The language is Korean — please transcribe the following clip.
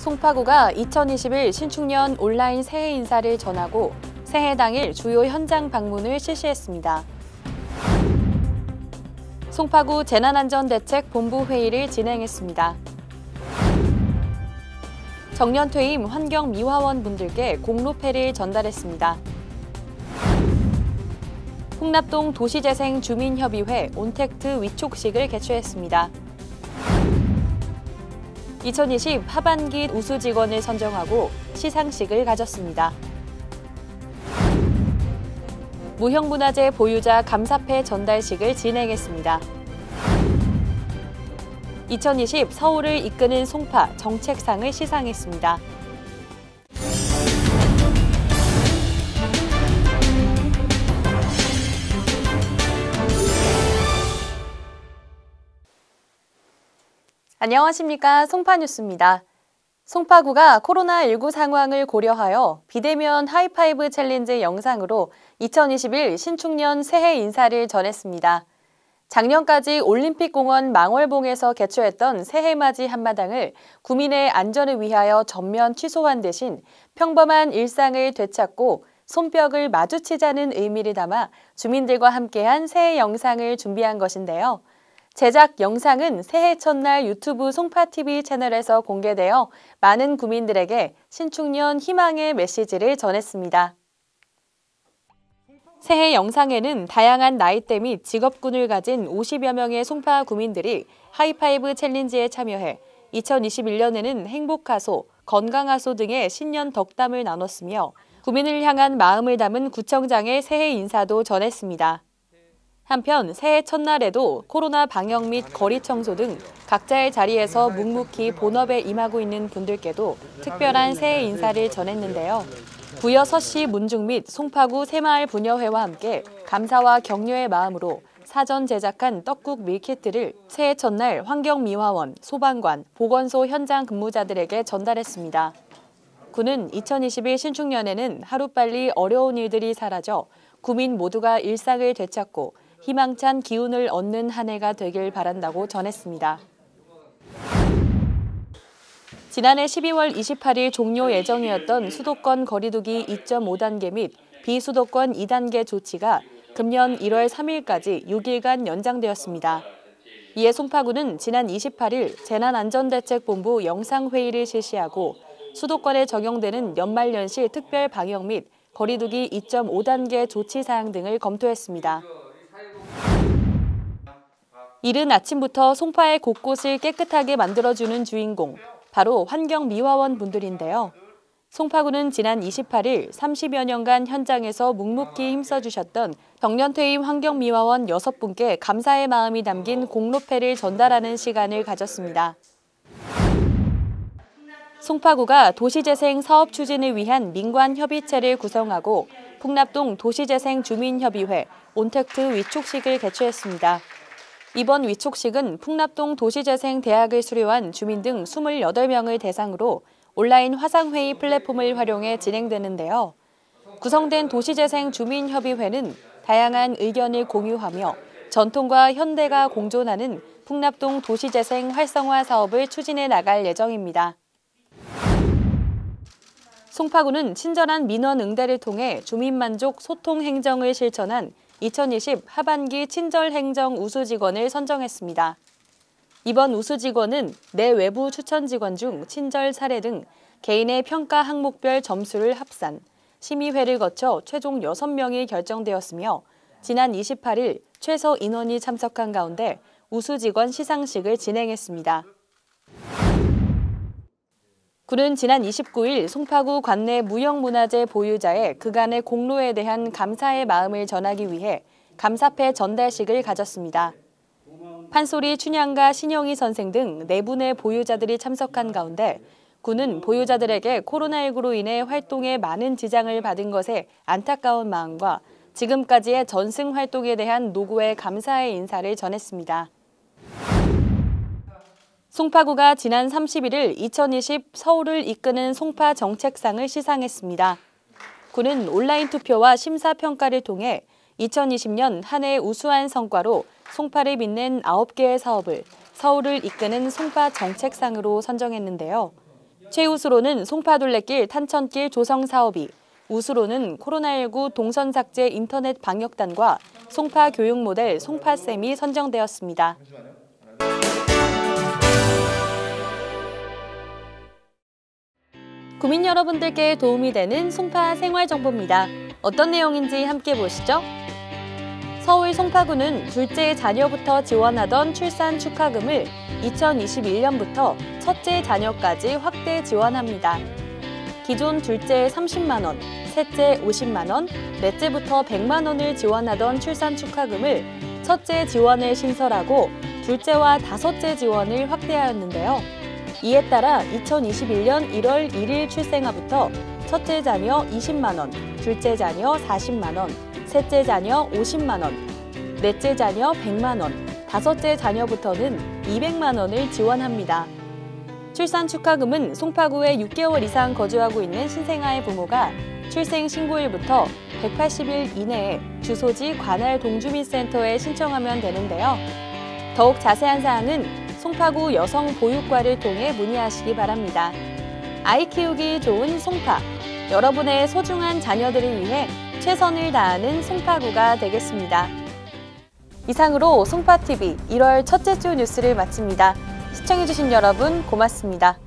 송파구가 2021 신축년 온라인 새해 인사를 전하고 새해 당일 주요 현장 방문을 실시했습니다. 송파구 재난안전대책본부 회의를 진행했습니다. 정년퇴임 환경미화원 분들께 공로패를 전달했습니다. 풍납동 도시재생 주민협의회 온택트 위촉식을 개최했습니다. 2020 하반기 우수 직원을 선정하고 시상식을 가졌습니다. 무형문화재 보유자 감사패 전달식을 진행했습니다. 2020 서울을 이끄는 송파 정책상을 시상했습니다. 안녕하십니까, 송파뉴스입니다. 송파구가 코로나19 상황을 고려하여 비대면 하이파이브 챌린지 영상으로 2021 신축년 새해 인사를 전했습니다. 작년까지 올림픽공원 망월봉에서 개최했던 새해맞이 한마당을 구민의 안전을 위하여 전면 취소한 대신 평범한 일상을 되찾고 손뼉을 마주치자는 의미를 담아 주민들과 함께한 새해 영상을 준비한 것인데요. 제작 영상은 새해 첫날 유튜브 송파TV 채널에서 공개되어 많은 구민들에게 신축년 희망의 메시지를 전했습니다. 새해 영상에는 다양한 나이대 및 직업군을 가진 50여 명의 송파 구민들이 하이파이브 챌린지에 참여해 2021년에는 행복하소, 건강하소 등의 신년 덕담을 나눴으며 구민을 향한 마음을 담은 구청장의 새해 인사도 전했습니다. 한편 새해 첫날에도 코로나 방역 및 거리 청소 등 각자의 자리에서 묵묵히 본업에 임하고 있는 분들께도 특별한 새해 인사를 전했는데요. 부여 서씨 문중 및 송파구 새마을 부녀회와 함께 감사와 격려의 마음으로 사전 제작한 떡국 밀키트를 새해 첫날 환경미화원, 소방관, 보건소 현장 근무자들에게 전달했습니다. 구는 2021 신축년에는 하루빨리 어려운 일들이 사라져 구민 모두가 일상을 되찾고 희망찬 기운을 얻는 한 해가 되길 바란다고 전했습니다. 지난해 12월 28일 종료 예정이었던 수도권 거리두기 2.5단계 및 비수도권 2단계 조치가 금년 1월 3일까지 6일간 연장되었습니다. 이에 송파구는 지난 28일 재난안전대책본부 영상회의를 실시하고 수도권에 적용되는 연말연시 특별 방역 및 거리두기 2.5단계 조치 사항 등을 검토했습니다. 이른 아침부터 송파의 곳곳을 깨끗하게 만들어주는 주인공, 바로 환경미화원 분들인데요. 송파구는 지난 28일 30여 년간 현장에서 묵묵히 힘써주셨던 정년퇴임 환경미화원 6분께 감사의 마음이 담긴 공로패를 전달하는 시간을 가졌습니다. 송파구가 도시재생 사업 추진을 위한 민관협의체를 구성하고 풍납동 도시재생 주민협의회 온택트 위촉식을 개최했습니다. 이번 위촉식은 풍납동 도시재생 대학을 수료한 주민 등 28명을 대상으로 온라인 화상회의 플랫폼을 활용해 진행되는데요. 구성된 도시재생 주민협의회는 다양한 의견을 공유하며 전통과 현대가 공존하는 풍납동 도시재생 활성화 사업을 추진해 나갈 예정입니다. 송파구는 친절한 민원 응대를 통해 주민만족 소통 행정을 실천한 2020 하반기 친절행정 우수직원을 선정했습니다. 이번 우수직원은 내 외부 추천 직원 중 친절 사례 등 개인의 평가 항목별 점수를 합산, 심의회를 거쳐 최종 6명이 결정되었으며 지난 28일 최소 인원이 참석한 가운데 우수직원 시상식을 진행했습니다. 구는 지난 29일 송파구 관내 무형문화재 보유자의 그간의 공로에 대한 감사의 마음을 전하기 위해 감사패 전달식을 가졌습니다. 판소리 춘향가 신영희 선생 등 4분의 보유자들이 참석한 가운데 구는 보유자들에게 코로나19로 인해 활동에 많은 지장을 받은 것에 안타까운 마음과 지금까지의 전승 활동에 대한 노고에 감사의 인사를 전했습니다. 송파구가 지난 31일 2020 서울을 이끄는 송파 정책상을 시상했습니다. 구는 온라인 투표와 심사평가를 통해 2020년 한 해 우수한 성과로 송파를 빛낸 9개의 사업을 서울을 이끄는 송파 정책상으로 선정했는데요. 최우수로는 송파둘레길 탄천길 조성 사업이, 우수로는 코로나19 동선 삭제 인터넷 방역단과 송파 교육 모델 송파쌤이 선정되었습니다. 구민 여러분들께 도움이 되는 송파 생활정보입니다. 어떤 내용인지 함께 보시죠. 서울 송파구는 둘째 자녀부터 지원하던 출산 축하금을 2021년부터 첫째 자녀까지 확대 지원합니다. 기존 둘째 30만 원, 셋째 50만 원, 넷째부터 100만 원을 지원하던 출산 축하금을 첫째 지원을 신설하고 둘째와 다섯째 지원을 확대하였는데요. 이에 따라 2021년 1월 1일 출생아부터 첫째 자녀 20만 원, 둘째 자녀 40만 원, 셋째 자녀 50만 원, 넷째 자녀 100만 원, 다섯째 자녀부터는 200만 원을 지원합니다. 출산 축하금은 송파구에 6개월 이상 거주하고 있는 신생아의 부모가 출생 신고일부터 180일 이내에 주소지 관할 동주민센터에 신청하면 되는데요. 더욱 자세한 사항은 송파구 여성보육과를 통해 문의하시기 바랍니다. 아이 키우기 좋은 송파, 여러분의 소중한 자녀들을 위해 최선을 다하는 송파구가 되겠습니다. 이상으로 송파TV 1월 첫째 주 뉴스를 마칩니다. 시청해주신 여러분 고맙습니다.